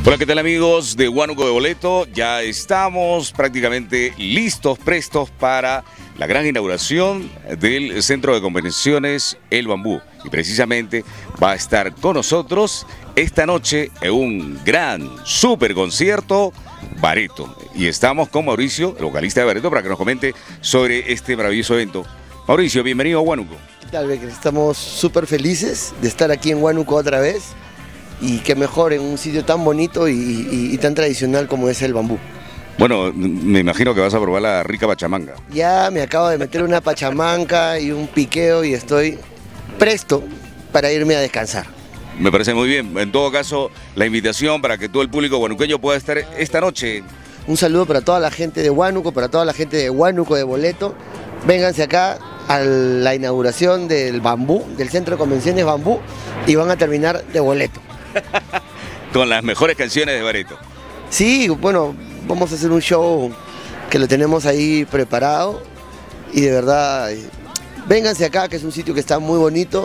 Hola, ¿qué tal amigos de Huánuco de Boleto? Ya estamos prácticamente listos, prestos para la gran inauguración del Centro de Convenciones El Bambú. Y precisamente va a estar con nosotros esta noche en un gran, súper concierto, Bareto. Y estamos con Mauricio, el vocalista de Bareto, para que nos comente sobre este maravilloso evento. Mauricio, bienvenido a Huánuco. ¿Qué tal, Becker? Estamos súper felices de estar aquí en Huánuco otra vez. Y qué mejor en un sitio tan bonito y tan tradicional como es El Bambú. Bueno, me imagino que vas a probar la rica pachamanga. Ya me acabo de meter una pachamanca y un piqueo y estoy presto para irme a descansar. Me parece muy bien. En todo caso, la invitación para que todo el público huanuqueño pueda estar esta noche. Un saludo para toda la gente de Huánuco, para toda la gente de Huánuco de Boleto. Vénganse acá a la inauguración del Bambú, del Centro de Convenciones Bambú, y van a terminar de boleto. Con las mejores canciones de Bareto. Sí, bueno, vamos a hacer un show que lo tenemos ahí preparado y de verdad, vénganse acá, que es un sitio que está muy bonito,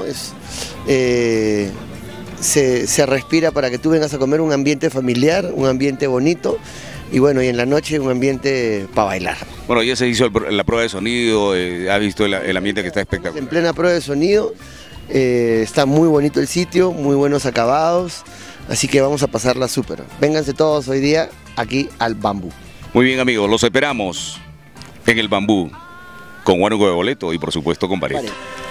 se respira para que tú vengas a comer, un ambiente familiar, un ambiente bonito y bueno, y en la noche un ambiente para bailar. Bueno, ya se hizo la prueba de sonido, ha visto el ambiente que está espectacular. En plena prueba de sonido. Está muy bonito el sitio, muy buenos acabados, así que vamos a pasarla súper. Vénganse todos hoy día aquí al Bambú. Muy bien amigos, los esperamos en el Bambú, con Huánuco de Boleto y por supuesto con Bareto.